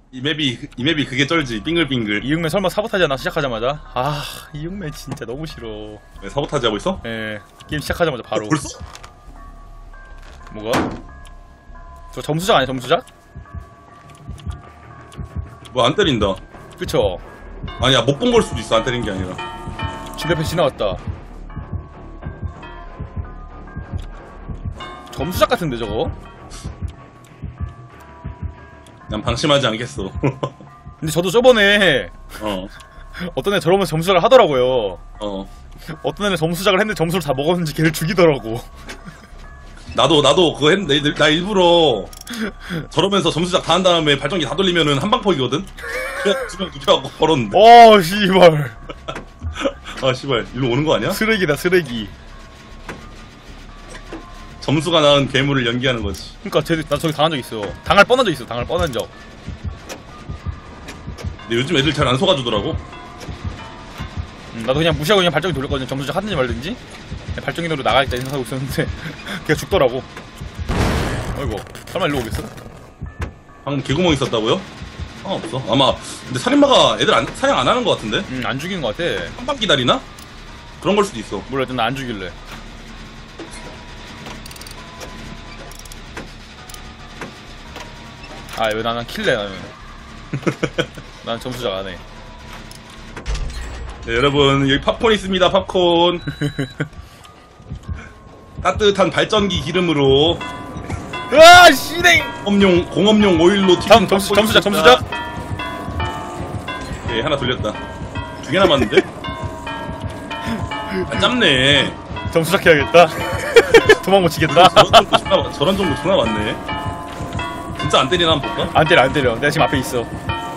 이 맵이 그게 쩔지. 빙글빙글. 이응맨 설마 사보타지 않나 시작하자마자? 아 이응맨 진짜 너무 싫어. 왜 사보타지 하고 있어? 예 게임 시작하자마자 바로. 벌써? 뭐가? 저 점수작 아니야 점수작? 뭐 안 때린다. 그쵸? 아니야 못 본 걸 수도 있어. 안 때린 게 아니라. 집 옆에 지나갔다. 점수작 같은데 저거? 난 방심하지 않겠어. 근데 저도 저번에 어. 어떤 애 저러면서 점수작을 하더라고요. 어. 어떤 애는 점수작을 했는데 점수를 다 먹었는지 걔를 죽이더라고. 나도 그거 했는데 나 일부러 저러면서 점수작 다 한 다음에 발전기 다 돌리면은 한방폭이거든? 그냥 두명 눕혀갖고 걸었는데. 씨발. 아 씨발 일로 오는 거 아니야? 쓰레기다 쓰레기. 점수가 낳은 괴물을 연기하는 거지. 그니까 나 저기 당한 적 있어. 당할 뻔한 적 있어. 당할 뻔한 적. 근데 요즘 애들 잘 안 속아주더라고. 나도 그냥 무시하고 그냥 발전기 돌렸거든. 점수작 하든지 말든지. 그냥 발전기로 나가겠다 생각하고 있었는데 걔가 죽더라고. 어이구 설마 일로 오겠어? 방금 개구멍 있었다고요? 없어. 아마 근데 살인마가 애들 사냥 안 하는 거 같은데? 안 죽이는 거 같아. 한방 기다리나? 그런 걸 수도 있어. 몰라 일단 나 안 죽일래. 왜 나는 킬래 나는. 난 점수작 안 해. 네, 여러분 여기 팝콘 있습니다. 팝콘. 따뜻한 발전기 기름으로 으아 씨댕. 공업용 오일로 튀긴 점수작. 예, 하나 돌렸다. 두 개 남았는데? 짧네. 점수작 해야겠다. 도망 못 치겠다. 저런 정도 존나 많네. 진짜 안 때리나 한번 볼까? 안 때려. 내가 지금 앞에 있어.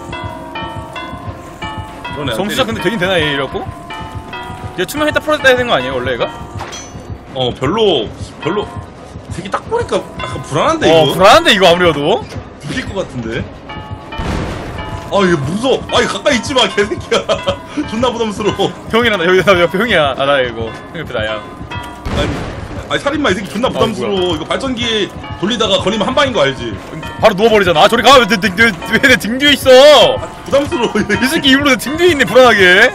점수작 근데 되긴 되나 얘 이래갖고? 얘 투명했다 풀었다 해야 되는 거 아니에요 원래 얘가? 별로 되게 딱 보니까 약간 불안한데 이거? 불안한데 이거 아무래도? 죽일 것 같은데? 이거 무서워. 가까이 있지마 개새끼야. 존나 부담스러워. 형이랑 나 여기 옆에 형이야. 나 이거 형 옆에 나야. 아니 살인마 이 새끼 존나 부담스러워. 이거 발전기 돌리다가 걸리면 한 방인 거 알지? 바로 누워버리잖아. 저리 가. 왜 내 등 뒤에 있어? 부담스러워. 이 새끼 일부러 내 등 뒤에 있네 불안하게.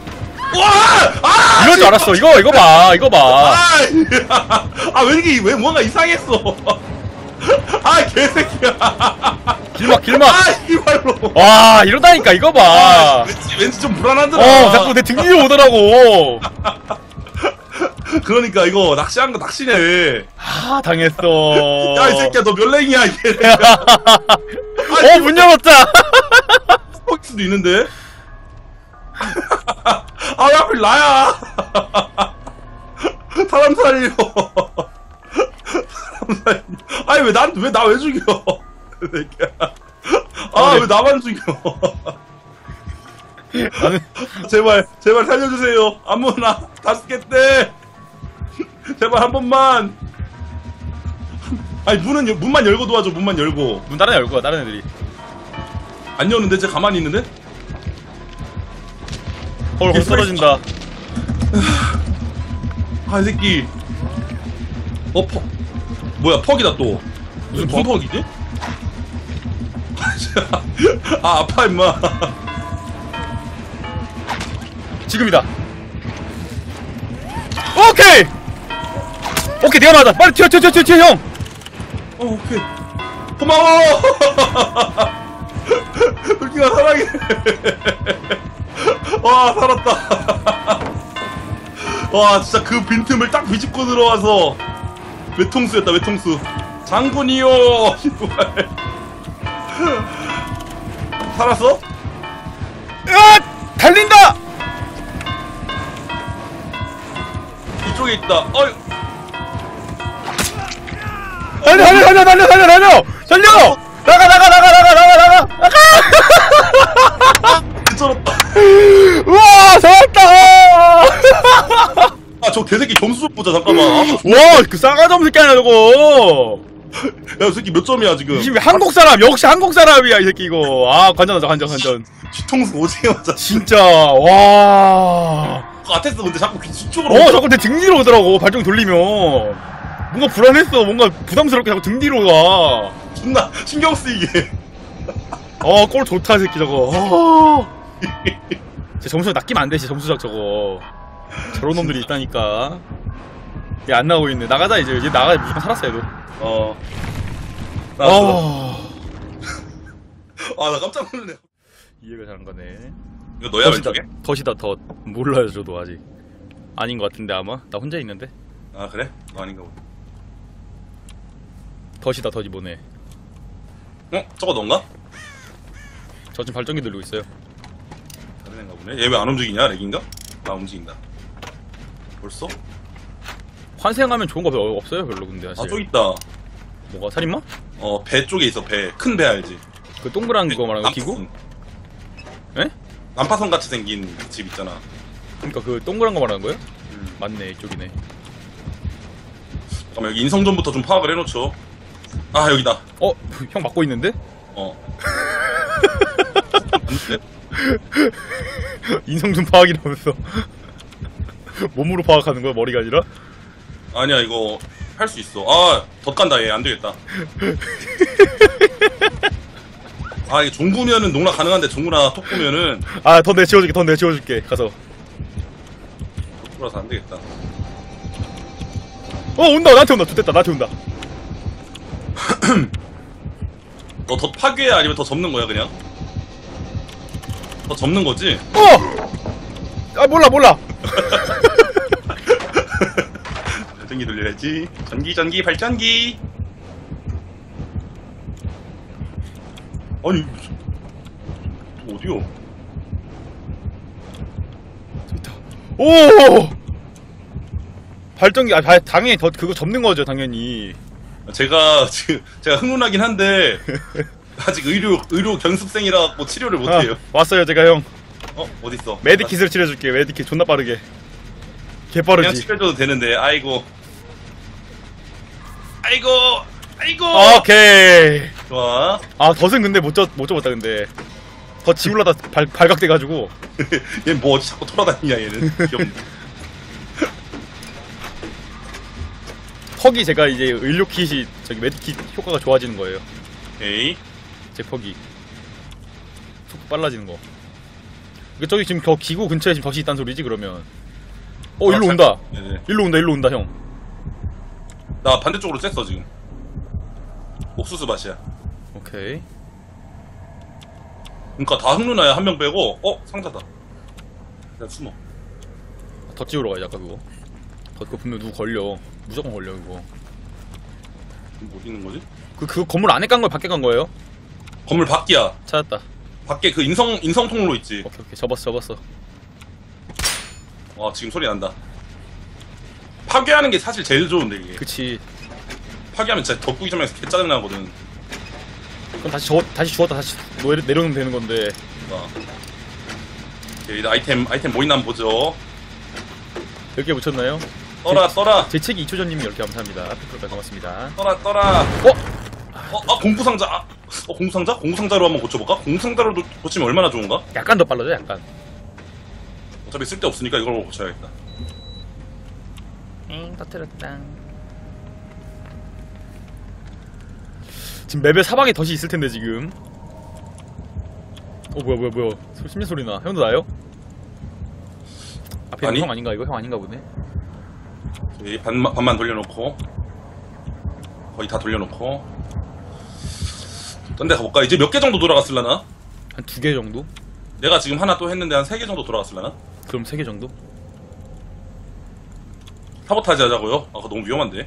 와! 이럴 줄 알았어. 이거 봐. 왜 뭔가 이상했어. 개새끼야. 길막. 이발로. 와, 이러다니까 이거 봐. 왠지 좀 불안하더라. 자꾸 내 등 뒤에 오더라고. 그러니까 이거 낚시한 거 낚시네. 당했어. 야, 이 새끼야, 너 멸랭이야, 이게. 문 열었다. 스포일 수도 있는데. 왜 하필 나야. 사람 살려. 왜 나 왜 죽여. 왜 나만 죽여. 나는 제발 살려주세요. 아무나 5개 때. 제발 한 번만. 문만 열고 도와줘. 문만 열고. 문 다른 애 열고 와. 다른 애들이 안 여는데 쟤 가만히 있는데? 헐 떨어진다. 이 새끼. 뭐야 퍽이다 또. 무슨 퍽이지? 아파 임마. 지금이다. 오케이 내가 맞아. 빨리 튀어 형. 오케이. 고마워. 돌기가 사랑해. 와 살았다. 와 진짜 그 빈틈을 딱 비집고 들어와서 외통수였다. 외통수. 장군이요. 살았어? 달린다. 이쪽에 있다. 달려. 나가. 괜찮았다. 우와 살았다. 저 개새끼 점수 좀 보자. 잠깐만. 와 그 싸가지 새끼 아니야 저거. 야, 이 새끼 몇 점이야 지금? 이 한국 사람 역시 한국 사람이야 이 새끼 이거. 관전. 뒤통수 오지게 맞아. 진짜 와. 같았어. 근데 자꾸 뒤쪽으로. 자꾸 내 등 뒤로 오더라고. 발전기 돌리면 뭔가 불안했어. 뭔가 부담스럽게 자꾸 등 뒤로 가. 존나 신경 쓰이게. 골 좋다 새끼 저거. 제 점수작 낚이면 안 돼. 제 점수작 저거. 저런 놈들이 있다니까. 얘 안 나오고 있네. 나가자 이제. 얘 나가 무조건 살았어 얘도. 나 깜짝 놀랐네. 이해가 잘안 가네. 이거 너야 왼쪽에? 덫이다 덫. 몰라요 저도 아직. 아닌 것 같은데 아마. 나 혼자 있는데. 아 그래? 너 아닌가 보네. 덫이다 덫이 뭐네. 저거 넌가? 저 지금 발전기 들고 있어요. 다른 애인가 보네. 얘 왜 안 움직이냐? 렉인가? 아 움직인다. 벌써? 환생하면 좋은 거 별로 없어요 별로 근데 사실. 저기 있다. 뭐가 살인마? 배 쪽에 있어. 배. 큰 배 알지? 그 동그란 거 말하는 거 기구? 에? 난파선 같이 생긴 집 있잖아. 그러니까 그 동그란 거 말하는 거예요? 맞네 이쪽이네. 잠깐만 여기 인성전부터 좀 파악을 해놓죠. 아 여기다. 형 막고 있는데? 인성준 파악이라면서. 몸으로 파악하는 거야 머리가 아니라? 아니야 이거 할 수 있어. 덧 간다 얘 안되겠다. 이게 종구면은 농락 가능한데 종구나 톡 보면은 더 내 지워줄게 더 내 지워줄게 가서. 톡라서 안되겠다. 온다 나한테 온다 좋됐다 나한테 온다. 너 덧 파괴야 아니면 더 접는 거야 그냥? 더 접는 거지? 몰라. 발전기 돌려야지. 전기 발전기. 아니 어디요? 오! 발전기 당연히 그거 접는 거죠 당연히. 제가 흥분하긴 한데 아직 의료 견습생이라 뭐 치료를 못해요. 왔어요 제가 형. 어딨어? 메디킷을 치료해줄게. 메디킷 존나 빠르게. 개빠르지. 그냥 치료해줘도 되는데 아이고. 오케이. 좋아. 덫은 근데 못 접었다 근데. 덫 지울라다 발각돼가지고. 얘 뭐 어디 자꾸 돌아다니냐 얘는. 귀엽네. 퍽이 제가 이제 의료킷이 저기 메디킷 효과가 좋아지는 거예요. 에이. 제 퍽이 속도 빨라지는 거. 저기 지금 저 기구 근처에 지금 덫이 있단 소리지 그러면. 일로 온다. 네네. 일로 온다 형. 나 반대쪽으로 쐈어 지금. 옥수수 맛이야. 오케이. 그러니까 다 흑누나야 한 명 빼고. 상자다. 일단 숨어. 덫 지우러 가자 아까 그거. 그거 분명 누구 걸려. 무조건 걸려 그거. 어디 있는 거지? 그 건물 안에 깐 거예요 밖에 간 거예요? 건물 밖이야. 찾았다. 밖에 그 인성 통로 있지. 오케이 접었어. 지금 소리 난다. 파괴하는 게 사실 제일 좋은데 이게. 그치. 파괴하면 진짜 덕구기 점에서 개 짜증 나거든. 그럼 다시 주웠다 다시 내려놓으면 되는 건데. 오케이, 아이템 뭐 있나 한번 보죠. 몇 개 붙였나요? 떠라. 제 책이 2초 전님이 이렇게 감사합니다. 댓글까지 고맙습니다. 떠라. 공구상자. 공구상자? 공구상자로 한번 고쳐볼까? 공구상자로 고치면 얼마나 좋은가? 약간 더 빨라져 약간. 어차피 쓸데 없으니까 이걸 고쳐야겠다. 터뜨렸다. 지금 맵에 사방에 덫이 있을 텐데 지금. 뭐야. 심장 소리 나. 형도 나요? 앞에 있는 형 아닌가 이거? 형 아닌가 보네. 저기 반만 돌려놓고 거의 다 돌려놓고 딴 데 가볼까? 이제 몇 개 정도 돌아갔을라나? 한 2개 정도? 내가 지금 하나 또 했는데 한 3개 정도 돌아갔을라나? 그럼 3개 정도? 사보타지 하자고요? 그거 너무 위험한데.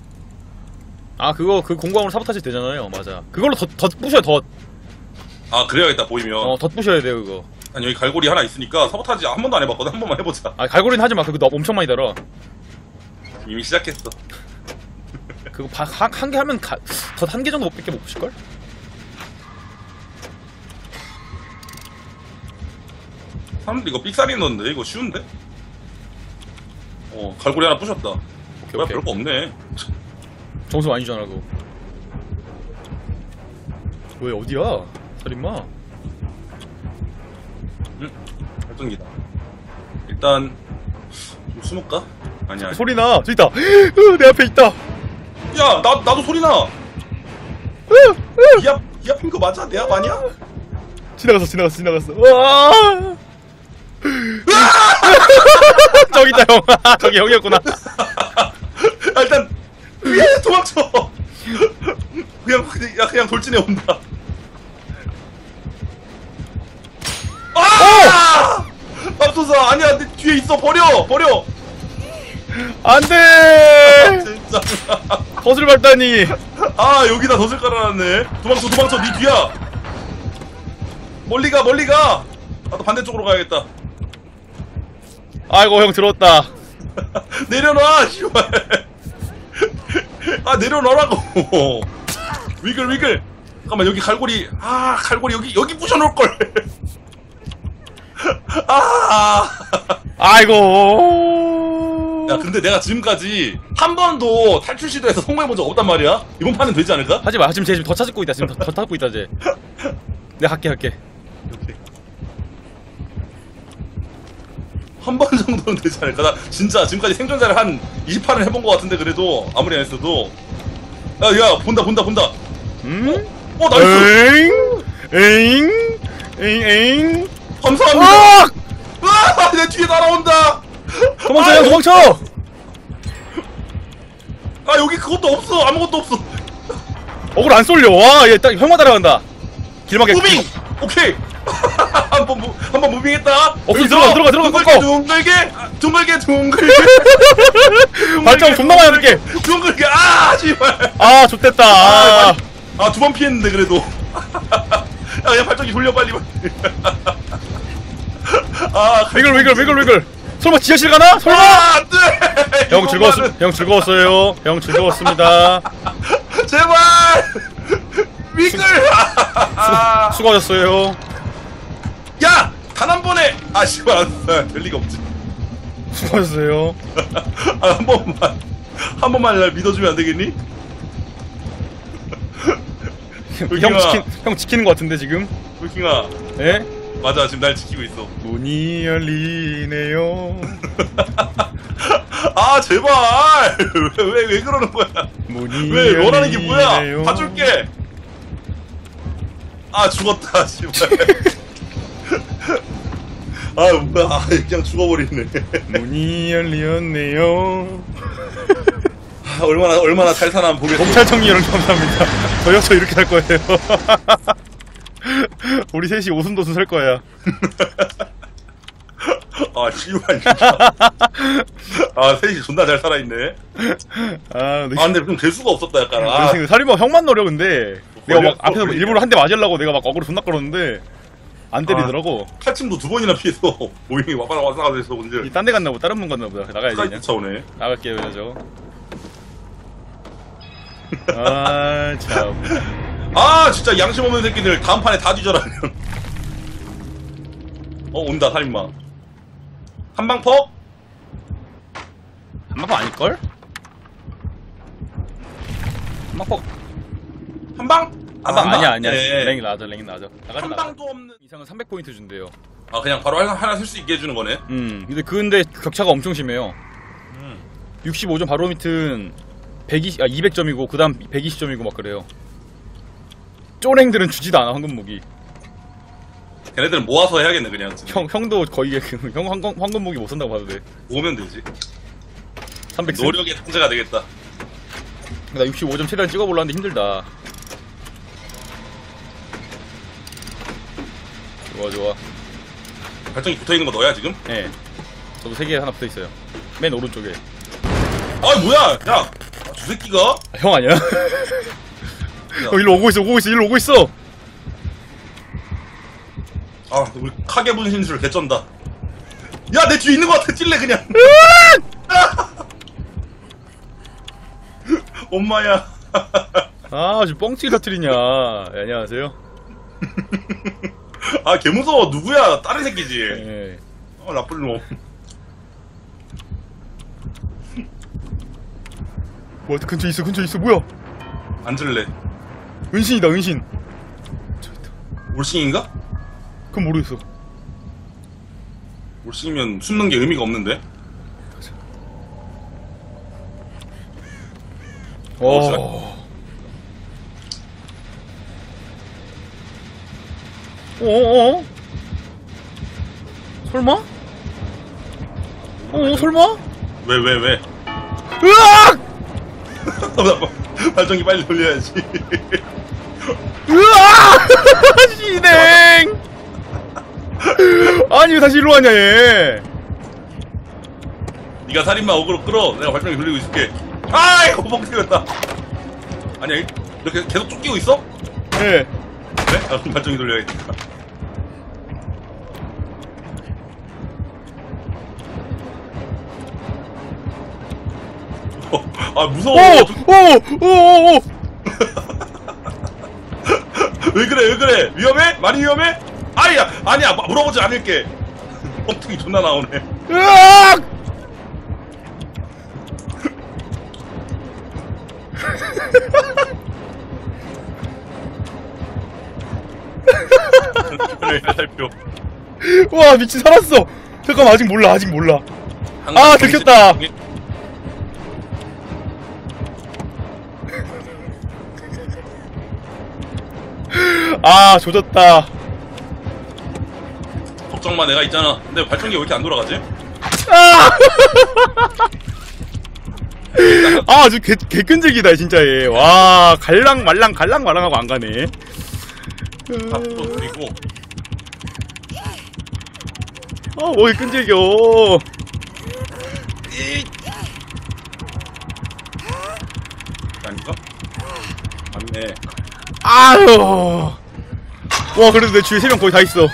그거 그 공광으로 사보타지 되잖아요. 맞아. 그걸로 덧 부셔요 덧. 그래야겠다 보이면. 덧 부셔야 돼요 그거. 아니 여기 갈고리 하나 있으니까 사보타지 한 번도 안 해봤거든. 한 번만 해보자. 갈고리는 하지마. 그거 엄청 많이 달아. 이미 시작했어. 그거 한 개 하면 덧 한 개 정도 밖에 못 부실걸? 사람들 이거 삑사리 넣는데 이거 쉬운데? 갈고리 하나 부셨다. 오케이. 별거 없네. 점수 많이 주잖아 그거. 왜 어디야? 살인마. 발전기다. 일단 좀 숨을까? 아니야. 소리나. 저기 있다. 내 앞에 있다. 야 나도 소리나. 이 앞인 거 맞아? 내 앞 아니야? 지나갔어. 와! 저기 있다, 형. 저기 형이었구나. 아, 일단 위에 도망쳐. 그냥 돌진해 온다. 아! 맙소사 아니야 내 뒤에 있어 버려. 안 돼! 진짜. 덫을 밟다니. 아 여기다 덫을 깔아놨네. 도망쳐 네 뒤야. 멀리 가. 나도 반대쪽으로 가야겠다. 아이고, 형 들어왔다. 내려놔 씨발. 아 내려놔라고. 위글. 잠깐만 여기 갈고리. 아 갈고리 여기 부셔놓을걸. 아. 아이고. 야 근데 내가 지금까지 한 번도 탈출 시도해서 성공해본 적 없단 말이야. 이번 판은 되지 않을까? 하지마. 지금 쟤 더 찾고 있다. 더 찾고 있다, 쟤. 내가 갈게. 한 번 정도는 되지 않을까? 나 진짜 지금까지 생존자를 한 20판을 해본 것 같은데 그래도 아무리 안 했어도 야 본다 나이스. 에잉. 감사합니다. 내 뒤에 날아온다. 도망쳐. 아 여기 그것도 없어. 아무것도 없어. 억울 안 쏠려. 와, 얘 딱 형만 따라간다. 길막에. 무빙. 오케이. 한번 무빙했다. 들어가. 둥글게. 발자국 존나 많이 넣을게. 둥글게. 아 씨발. 아, 좋댔다. 두 번 피했는데 그래도. 야 그냥 발전기 돌려 빨리. 아 위글. 설마 지하실 가나? 설마? 안돼. 형 즐거웠어요. 형 즐거웠습니다. 제발. 위글. 수고하셨어요. 야! 단 한 번에! 아, 씨발, 될 리가 없지. 수고하셨어요. 아, 한 번만 날 믿어주면 안 되겠니? 형 지키는 거 같은데, 지금? 불킹아. 예? 맞아, 지금 날 지키고 있어. 문이 열리네요. 아, 제발! 왜 그러는 거야? 문이 왜, 원하는 게 뭐야? 열리네요. 봐줄게! 아, 죽었다, 씨발. 아, 뭐야. 아, 그냥 죽어버리네. 문이 열렸네요. 아, 얼마나 잘 사나 한번 보겠습니다. 검찰청리 여러분 감사합니다. 저 역시 이렇게 할 거예요. 우리 셋이 오순도순 살 거야. 아, 씨발. 아, 셋이 존나 잘 살아있네. 근데 좀 재수가 없었다, 약간. 아, 살인마 형만 노려, 근데. 내가 막 앞에서 걸려. 일부러 한 대 맞으려고 내가 막 어그로 존나 끌었는데, 안 때리더라고. 칼침도 2번이나 피해서 모임이 와사가 돼서 문제. 딴 데 갔나 보다. 다른 분 갔나 보다. 나가야지, 스카이프 그냥. 차오네. 나갈게요, 그래서. 아, 참. 아, 진짜 양심 없는 새끼들 다음 판에 다 뒤져라. 온다 살인마. 한방퍽? 한방퍽 아닐걸? 한방퍽. 한방? 아니야. 네. 랭이 나가자. 한 방도 없는. 이상은 300포인트 준대요. 아, 그냥 바로 하나 쓸 수 있게 해주는 거네. 근데 격차가 엄청 심해요. 65점 바로 밑은 200점이고, 그 다음 120점이고 막 그래요. 쪼랭들은 주지도 않아, 황금 무기. 걔네들은 모아서 해야겠네, 그냥. 형도 거의 형 황금 무기 못 산다고 봐도 돼. 모으면 되지. 300. 노력의 통제가 되겠다. 나 65점 최대한 찍어보려는데 힘들다. 좋아. 발전기 붙어있는 거 너야, 지금? 예. 저도 3개 하나 붙어있어요. 맨 오른쪽에. 아, 뭐야! 야! 저 새끼가? 형 아니야? 일로 오고 있어. 아, 우리 카게 분신술 개쩐다. 야, 내 뒤에 있는 거 같아. 찔래 그냥. 엄마야. 아, 지금 뻥튀기 터뜨리냐. 네, 안녕하세요. 아, 개 무서워. 누구야? 다른 새끼지. 예. 나쁜 놈. 뭐, 근처에 있어. 뭐야? 앉을래. 은신이다, 은신. 올싱인가? 그건 모르겠어. 올싱이면 숨는 게 의미가 없는데. 어어어? 설마? 설마? 왜? 으악! 발전기 빨리 돌려야지. 으악! 진행! 아니 왜 다시 일로 왔냐 얘? 네가 살인마 어그로 끌어. 내가 발전기 돌리고 있을게. 아이고 멍 때렸다. 아니야 이렇게 계속 쫓기고 있어? 네. 그래? 아, 그럼 발전기 돌려야겠다. 아 무서워. 오! 왜 그래? 위험해? 많이 위험해? 아니야 물어보지 않을게. 뻥튀기 존나 나오네. 으악! 그래 살펴. 와 미친 살았어. 잠깐만 아직 몰라. 아 들켰다. 아 조졌다. 걱정마 내가 있잖아. 근데 발전기 왜 이렇게 안 돌아가지? 아 아주 개끈질기다 진짜 얘. 와 갈랑말랑 하고 안 가네. 앞으로 그리고 아 뭐이 끈질겨. 아닌가? 맞네. 아유. 와 그래도 내 주위에 3명 거의 다 있어.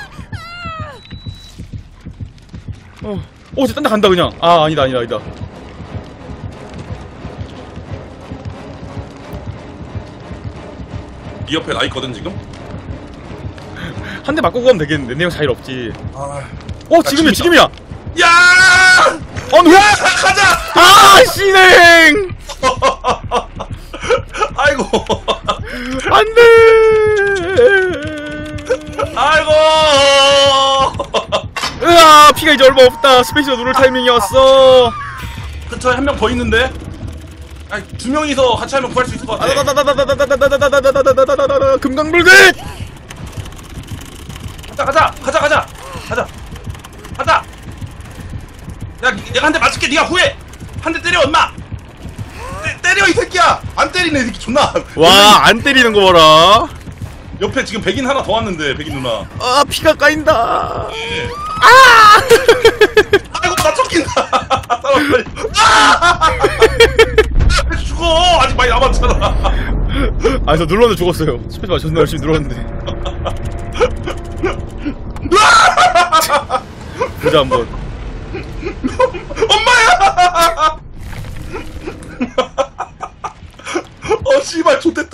쟤 딴 데 간다 그냥. 아 아니다. 네 옆에 나 있거든 지금? 한 대 맞고 가면 되겠는데 내용 차일 없지. 아... 지금이야. 야! 왜? 야! 가자! 아 신행. 아이고! 안돼. 아이고! 으아 피가 이제 얼마 없다. 스페이스가 누를 타이밍이 왔어. 근처에 한 명 더 있는데? 아니 2명이서 같이 하면 구할 수 있을 것 같아. 금강불빛. 가자! 야, 내가 한 대 맞을게. 네가 후회. 한 대 때려, 엄마. 때려 이 새끼야. 안 때리네, 이 새끼 존나. 와 안 때리는 거 봐라. 옆에 지금 백인 하나 더 왔는데, 백인 누나. 아 피가 까인다. 아! 아이고 나 쫓긴다. 사람 빨리. 죽어. 아직 많이 남았잖아. 아 저 눌렀는데 죽었어요. 스페이스바 존나 열심히 눌렀는데. 보자 한번. 엄마야. 씨발 좋댔다.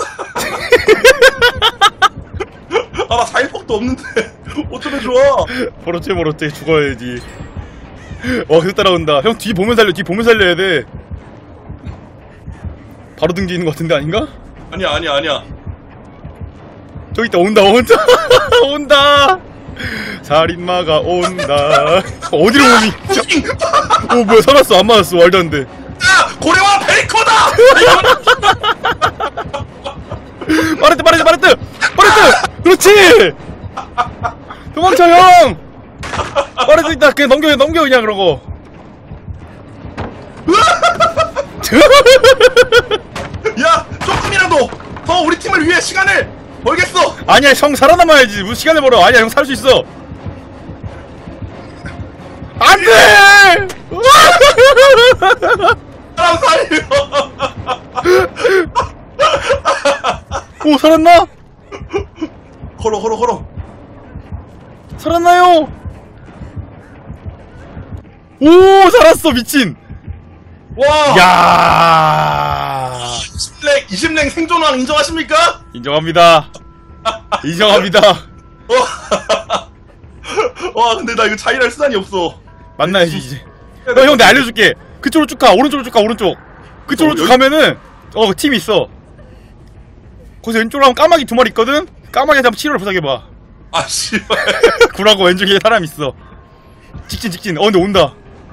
아 나 4일폭도 없는데 어쩌면 좋아. 버럭째 죽어야지. 와 계속 따라온다. 형 뒤 보면 살려야 돼. 바로 등지는 것 같은데 아닌가? 아니야. 저기 있다. 온다. 살인마가 온다. 어디로 오니? 오 뭐야 살았어. 안 맞았어. 말도 안 돼. 야 고래와 베이커다. 마르트. 그렇지. 도망쳐 형. 마르트 있다. 그냥 넘겨 그냥 그러고. 야 조금이라도 더 우리 팀을 위해 시간을 벌겠어. 아니야 형 살아남아야지. 무슨 시간을 벌어. 아니야 형 살 수 있어. 안돼. 사람 살려. 오 살았나? 걸어. 살았나요? 오 살았어 미친. 와. 야. 20랭 생존왕 인정하십니까? 인정합니다. 와 근데 나 이거 자일할 수단이 없어. 만나야지 이제. 형 내가 알려줄게. 그쪽으로 쭉 가. 오른쪽. 그쪽으로 쭉 가면은 팀이 있어. 거기서 왼쪽으로 하면 까마귀 2마리 있거든? 까마귀한테 한번 치료를 부탁해봐. 아 씨발. 구라고 왼쪽에 사람 있어. 직진. 근데 온다.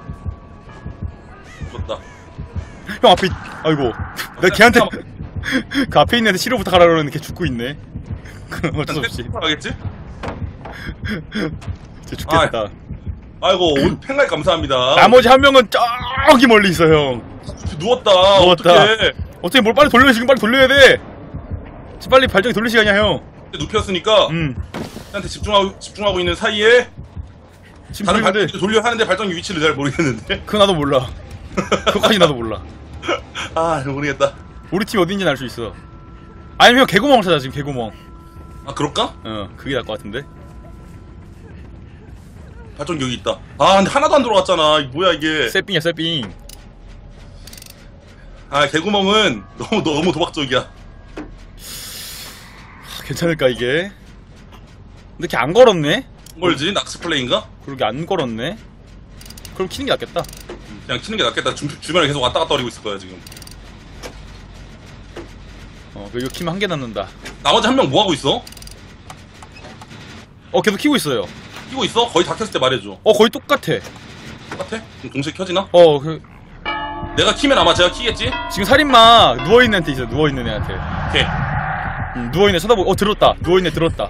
좋다. 형 앞에 아이고 내가 걔한테 그 앞에 있는 애한테 치료 부탁하라 그러는데 걔 죽고 있네. 그럼 어쩔 수 없이. 하겠지? 진짜 죽겠다. 아이고 팬가입 감사합니다. 나머지 한 명은 저기 멀리 있어 형. 누웠다. 누웠다. 어떡해. 어떻게 뭘 빨리 돌려. 지금 빨리 돌려야 돼. 지금 빨리 발전기 돌릴 시간이야 형. 눕혔으니까 한테 집중하고 있는 사이에 지금 다른 돌리면 돼. 발전기 돌려 하는데 발전기 위치를 잘 모르겠는데. 그거 나도 몰라. 그거까지 나도 몰라. 아 모르겠다. 우리 팀 어딘지는 알 수 있어. 아니면 개구멍을 찾아. 지금 개구멍. 아 그럴까? 그게 나을 것 같은데. 발전기 여기 있다. 아 근데 하나도 안 들어갔잖아. 이게 뭐야 이게. 쇠빙이야 쇠빙. 아 개구멍은 너무 도박적이야. 괜찮을까 이게? 근데 걔 안 걸었네? 뭘지? 낙스 플레이인가? 그러게 안 걸었네? 그럼 키는 게 낫겠다. 그냥 키는 게 낫겠다. 주변에 계속 왔다 갔다 거리고 있을 거야 지금. 이거 키면 한 개 남는다. 나머지 한 명 뭐 하고 있어? 계속 키고 있어요. 끼고 있어? 거의 다 켰을 때 말해줘. 거의 똑같아. 똑같아? 그럼 동시에 켜지나? 그, 내가 키면 아마 제가 키겠지? 지금 살인마 누워있는 애한테 있어. 누워있는 애한테. 오케이. 누워있는 애 쳐다보고, 들었다. 누워있는 애 들었다.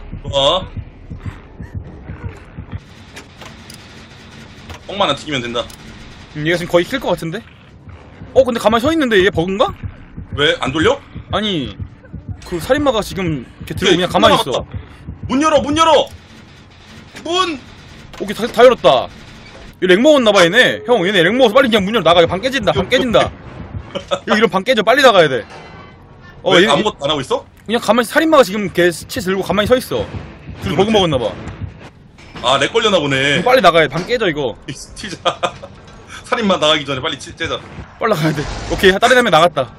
뻥만 안 튀기면 된다. 얘가 지금 거의 킬 것 같은데? 근데 가만히 서 있는데 얘 버그인가? 왜? 안 돌려? 아니, 그 살인마가 지금 이렇게 들고 그냥 가만히 있어. 문 열어! 문 열어! 문! 오케이, 다 열었다. 얘 렉 먹었나봐, 얘네. 형, 얘네 렉 먹어서 빨리 그냥 문 열어 나가. 방 깨진다, 방 깨진다. 여기 이런 방 깨져. 빨리 나가야 돼. 왜 얘 아무것도 안 하고 있어? 그냥 가만히, 살인마가 지금 걔 시체 들고 가만히 서 있어. 둘이 버그 먹었나봐. 아, 렉 걸려나 보네. 빨리 나가야 돼. 방 깨져, 이거. 튀자. 살인마 나가기 전에 빨리 째자. 빨리 나가야 돼. 오케이, 다른 한 명 나갔다.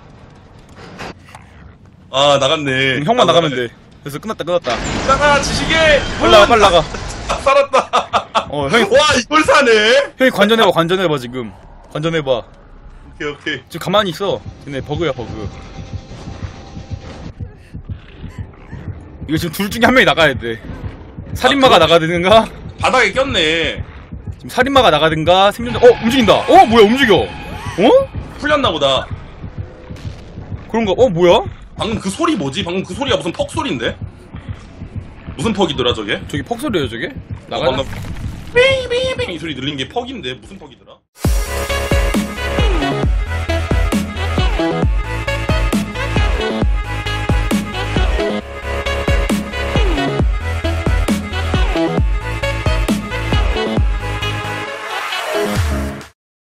아, 나갔네. 형만 나가면 돼. 그래서 끝났다. 나가, 지시게! 빨리 나가, 빨리 나가. 아, 살았다. 형이, 와, 이걸 사네? 형이 관전해봐, 지금. 관전해봐. 오케이. 지금 가만히 있어. 얘네 버그야, 버그. 이거 지금 둘 중에 한 명이 나가야 돼. 살인마가 나가든가, 바닥에 꼈네. 지금 살인마가 나가든가, 생존자, 움직인다. 뭐야, 움직여. 풀렸나 보다. 그런가, 뭐야? 방금 그 소리 뭐지? 방금 그 소리가 무슨 퍽 소리인데? 무슨 퍽이더라, 저게? 저기 퍽소리예요, 저게? 방금 삐삐삐 이 소리 들린 게 퍽인데 무슨 퍽이더라?